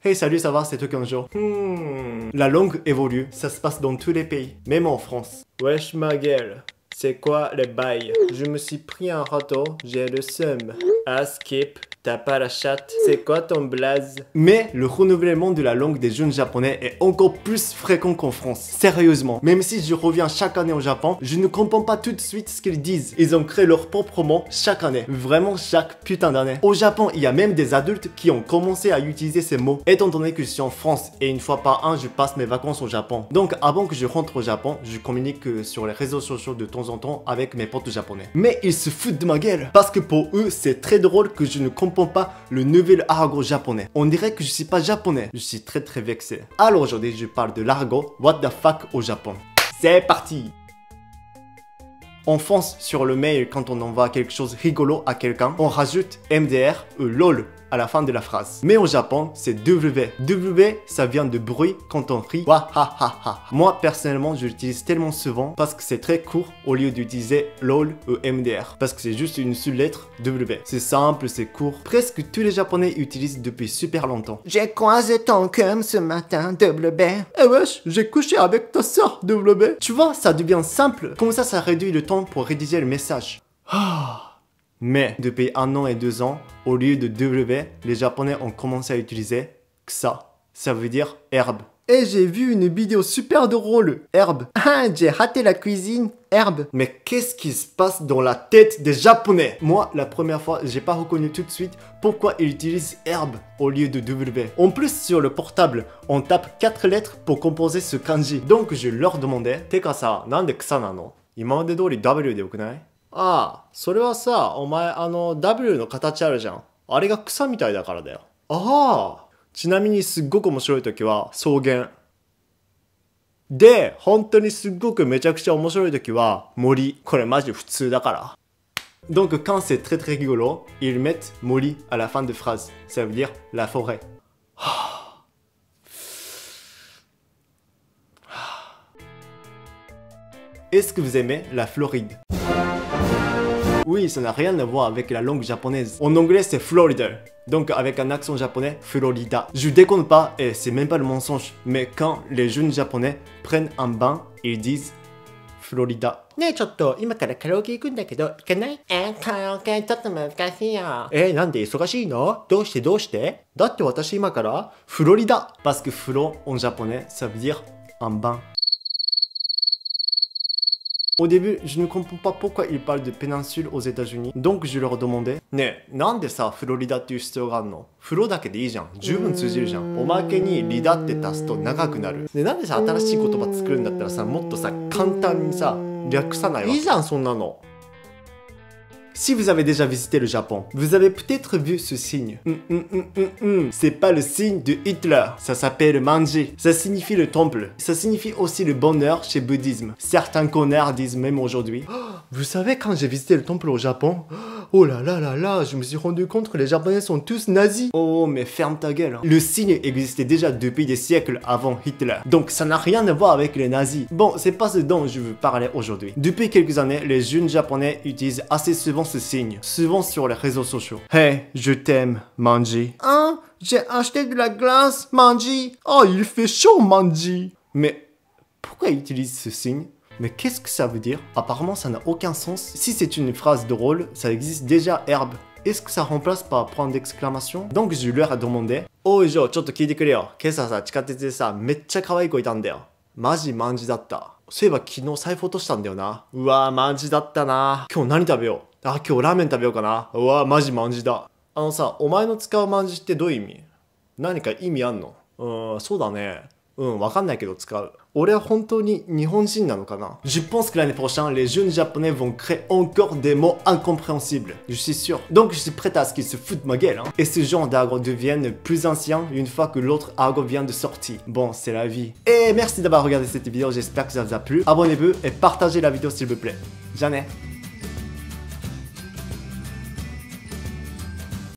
Hey salut, ça va, c'est Tokanjo. La langue évolue, ça se passe dans tous les pays, même en France. Wesh ma gueule, c'est quoi les bails? Je me suis pris un râteau, j'ai le seum. Ah skip, t'as pas la chatte, c'est quoi ton blaze? Mais le renouvellement de la langue des jeunes japonais est encore plus fréquent qu'en France. Sérieusement, même si je reviens chaque année au Japon, je ne comprends pas tout de suite ce qu'ils disent. Ils ont créé leur propre mot chaque année, vraiment chaque putain d'année. Au Japon, il y a même des adultes qui ont commencé à utiliser ces mots, étant donné que je suis en France et une fois par an, je passe mes vacances au Japon. Donc avant que je rentre au Japon, je communique sur les réseaux sociaux de temps en temps avec mes potes japonais. Mais ils se foutent de ma gueule, parce que pour eux, c'est très drôle que je ne comprends pas le nouvel argot japonais. On dirait que je suis pas japonais. Je suis très vexé. Alors aujourd'hui, je parle de l'argot what the fuck au Japon. C'est parti! En France, sur le mail, quand on envoie quelque chose rigolo à quelqu'un, on rajoute MDR ou LOL à la fin de la phrase. Mais au Japon, c'est W. W, ça vient de bruit quand on rit. Wahahaha. Moi, personnellement, je l'utilise tellement souvent parce que c'est très court au lieu d'utiliser LOL ou MDR. Parce que c'est juste une seule lettre, W. C'est simple, c'est court. Presque tous les Japonais utilisent depuis super longtemps. J'ai croisé ton cum ce matin, W. Eh wesh, j'ai couché avec ta soeur, W. Tu vois, ça devient simple. Comme ça réduit le temps pour rédiger le message. Mais depuis 1 an et 2 ans, au lieu de W, les Japonais ont commencé à utiliser Ksa. Ça veut dire herbe. Et j'ai vu une vidéo super drôle, herbe. Ah, j'ai raté la cuisine, herbe. Mais qu'est-ce qui se passe dans la tête des Japonais? Moi, la première fois, j'ai pas reconnu tout de suite pourquoi ils utilisent herbe au lieu de W. En plus, sur le portable, on tape 4 lettres pour composer ce kanji. Donc je leur demandais, Teka sa, nande Ksa nano? 今まで通り W でよくない？ああ、それはさ、お前W の形あるじゃん。あれが草みたいだからだよ。ああ、ちなみにすっごく面白い時は草原。で、本当にすっごくめちゃくちゃ面白い時は森。これマジ普通だから。Donc quand c'est très rigolo, ils mettent mori à la fin de phrase. Ça veut dire la forêt. Est-ce que vous aimez la Floride? Oui, ça n'a rien à voir avec la langue japonaise. En anglais, c'est Florida. Donc avec un accent japonais, Florida. Je déconne pas et c'est même pas le mensonge. Mais quand les jeunes japonais prennent un bain, ils disent Florida. ねえちょっと今からカラオケ行くんだけど行かない？カラオケちょっと難しいよ。 なんで忙しいの？どうしてだって私今からフロリダ。Parce que flo en japonais, ça veut dire un bain. Au début, je ne comprends pas pourquoi ils parlent de péninsule aux États-Unis. Donc je leur demandais, ねえ、なんでさ、フロリダっていう必要があるの？フロだけでいいじゃん。十分通じるじゃん。おまけにリダって足すと長くなる。ね、なんでさ、新しい言葉作るんだったらさ、もっとさ、簡単にさ、略さないわけ。いいじゃん、そんなの。Si vous avez déjà visité le Japon, vous avez peut-être vu ce signe. C'est pas le signe de Hitler, ça s'appelle Manji. Ça signifie le temple. Ça signifie aussi le bonheur chez bouddhisme. Certains connards disent même aujourd'hui. Vous savez, quand j'ai visité le temple au Japon, oh là là là là, je me suis rendu compte que les Japonais sont tous nazis. Oh, mais ferme ta gueule. Le signe existait déjà depuis des siècles avant Hitler. Donc ça n'a rien à voir avec les nazis. Bon, c'est pas ce dont je veux parler aujourd'hui. Depuis quelques années, les jeunes Japonais utilisent assez souvent ce signe, souvent sur les réseaux sociaux. Hey, je t'aime, Manji. Hein? J'ai acheté de la glace, Manji. Oh, il fait chaud, Manji. Mais pourquoi ils utilisent ce signe? Mais qu'est-ce que ça veut dire? Apparemment, ça n'a aucun sens. Si c'est une phrase drôle, ça existe déjà herbe. Est-ce que ça remplace par point d'exclamation? Donc je leur ai demandé. Oh, Jo, ちょっと聞いてくれよ。今朝さ、地下鉄でさ、めっちゃ可愛い子いたんだよ。マジマンジだった。そういえば昨日財布落としたんだよな。うわー、マンジだったな。今日何食べよう？あ、今日ラーメン食べようかな。うわー、マジマンジだ。さ、お前の使うマンジってどういう意味？何か意味あんの？そうだね。わかんないけど使う。俺は本当に日本人なのかな? Je pense que l'année prochaine, les jeunes japonais vont créer encore des mots incompréhensibles. Je suis sûr. Donc je suis prêt à ce qu'ils se foutent de ma gueule. Hein. Et ce genre d'argot devienne plus ancien une fois que l'autre argot vient de sortir. Bon, c'est la vie. Et merci d'avoir regardé cette vidéo, j'espère que ça vous a plu. Abonnez-vous et partagez la vidéo s'il vous plaît. Jamais.